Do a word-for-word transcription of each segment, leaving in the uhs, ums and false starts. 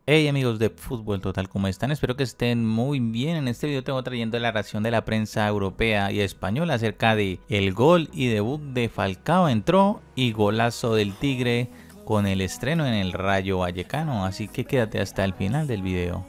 Hey amigos de Fútbol Total, ¿cómo están? Espero que estén muy bien. En este video tengo trayendo la reacción de la prensa europea y española acerca de el gol y debut de Falcao. Entró y golazo del Tigre con el estreno en el Rayo Vallecano, así que quédate hasta el final del video.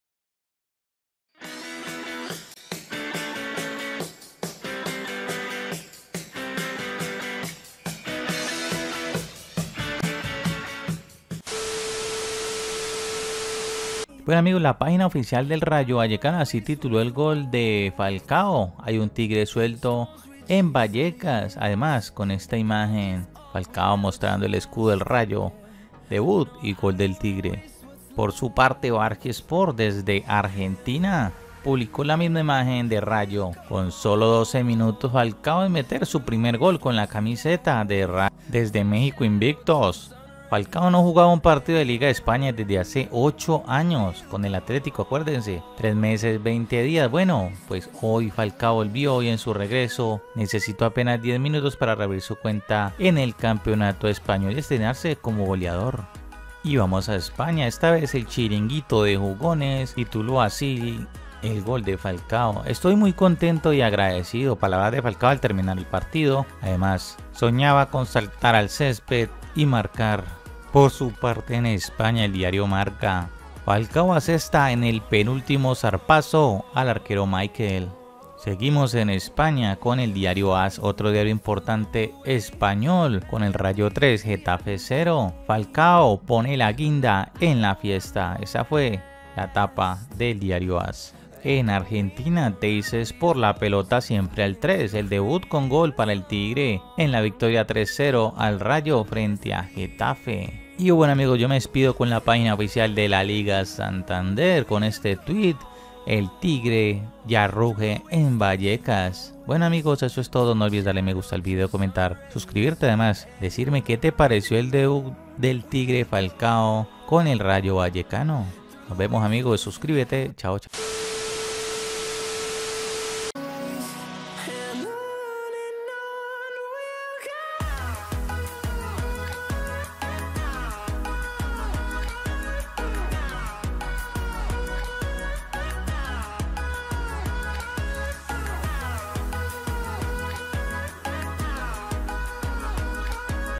Bueno amigos, la página oficial del Rayo Vallecano así tituló el gol de Falcao. Hay un tigre suelto en Vallecas. Además, con esta imagen, Falcao mostrando el escudo del Rayo, debut y gol del tigre. Por su parte, Barquesport desde Argentina publicó la misma imagen de Rayo. Con solo doce minutos, Falcao de meter su primer gol con la camiseta de Rayo desde México invictos. Falcao no jugaba un partido de Liga de España desde hace ocho años con el Atlético, acuérdense, tres meses, veinte días. Bueno, pues hoy Falcao volvió y en su regreso necesitó apenas diez minutos para reabrir su cuenta en el campeonato español y estrenarse como goleador. Y vamos a España, esta vez el chiringuito de jugones tituló así el gol de Falcao. Estoy muy contento y agradecido, palabras de Falcao al terminar el partido. Además, soñaba con saltar al césped y marcar. Por su parte en España, el diario Marca, Falcao asesta en el penúltimo zarpazo al arquero Michael. Seguimos en España con el diario A S, otro diario importante español, con el Rayo tres, Getafe cero. Falcao pone la guinda en la fiesta. Esa fue la tapa del diario A S. En Argentina, Teises por la pelota siempre al tres, el debut con gol para el Tigre en la victoria tres cero al Rayo frente a Getafe. Y bueno amigos, yo me despido con la página oficial de la Liga Santander con este tweet: el Tigre ya ruge en Vallecas. Bueno amigos, eso es todo, no olvides darle me gusta al video, comentar, suscribirte, además decirme qué te pareció el debut del Tigre Falcao con el Rayo Vallecano. Nos vemos amigos, suscríbete, chao chao.